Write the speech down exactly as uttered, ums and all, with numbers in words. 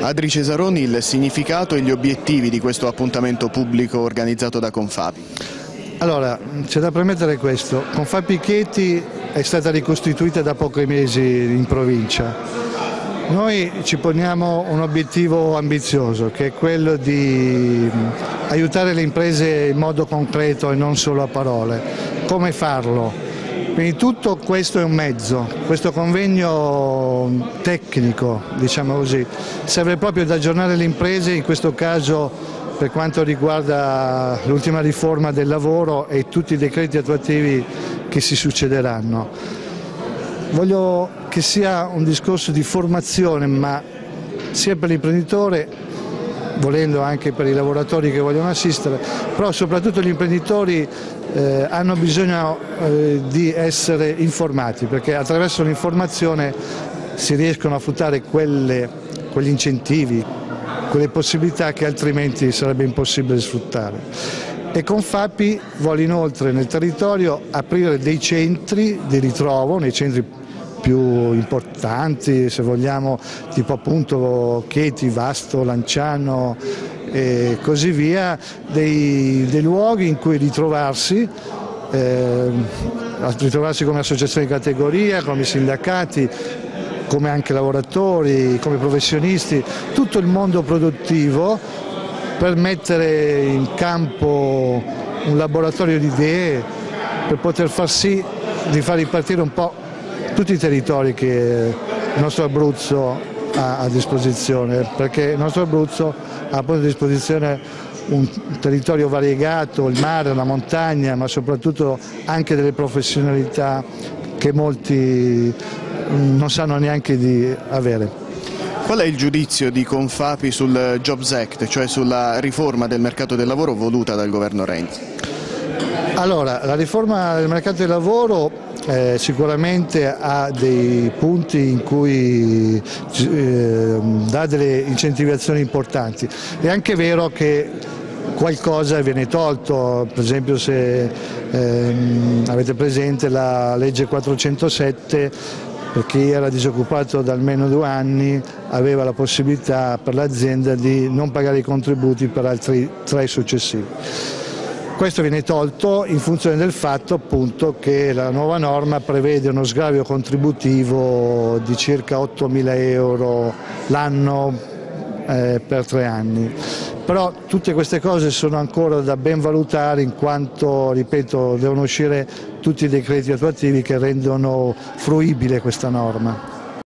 Adri Cesaroni, il significato e gli obiettivi di questo appuntamento pubblico organizzato da Confapi. Allora, c'è da premettere questo: Confapi Chieti è stata ricostituita da pochi mesi in provincia. Noi ci poniamo un obiettivo ambizioso, che è quello di aiutare le imprese in modo concreto e non solo a parole. Come farlo? Quindi tutto questo è un mezzo, questo convegno tecnico, diciamo così, serve proprio ad aggiornare le imprese, in questo caso per quanto riguarda l'ultima riforma del lavoro e tutti i decreti attuativi che si succederanno. Voglio che sia un discorso di formazione, ma sia per l'imprenditore, volendo anche per i lavoratori che vogliono assistere, però soprattutto gli imprenditori eh, hanno bisogno eh, di essere informati, perché attraverso l'informazione si riescono a fruttare quelle, quegli incentivi, quelle possibilità che altrimenti sarebbe impossibile sfruttare. E Confapi vuole inoltre nel territorio aprire dei centri di ritrovo, nei centri più importanti, se vogliamo, tipo appunto Chieti, Vasto, Lanciano e così via, dei, dei luoghi in cui ritrovarsi, eh, ritrovarsi come associazioni di categoria, come sindacati, come anche lavoratori, come professionisti, tutto il mondo produttivo, per mettere in campo un laboratorio di idee per poter far sì di far ripartire un po' tutti i territori che il nostro Abruzzo ha a disposizione, perché il nostro Abruzzo ha a disposizione un territorio variegato, il mare, la montagna, ma soprattutto anche delle professionalità che molti non sanno neanche di avere. Qual è il giudizio di Confapi sul Jobs Act, cioè sulla riforma del mercato del lavoro voluta dal governo Renzi? Allora, la riforma del mercato del lavoro eh, sicuramente ha dei punti in cui eh, dà delle incentivazioni importanti. È anche vero che qualcosa viene tolto, per esempio se ehm, avete presente la legge quattrocentosette, per chi era disoccupato da almeno due anni aveva la possibilità per l'azienda di non pagare i contributi per altri tre successivi. Questo viene tolto in funzione del fatto appunto che la nuova norma prevede uno sgravio contributivo di circa ottomila euro l'anno eh, per tre anni. Però tutte queste cose sono ancora da ben valutare, in quanto, ripeto, devono uscire tutti i decreti attuativi che rendono fruibile questa norma.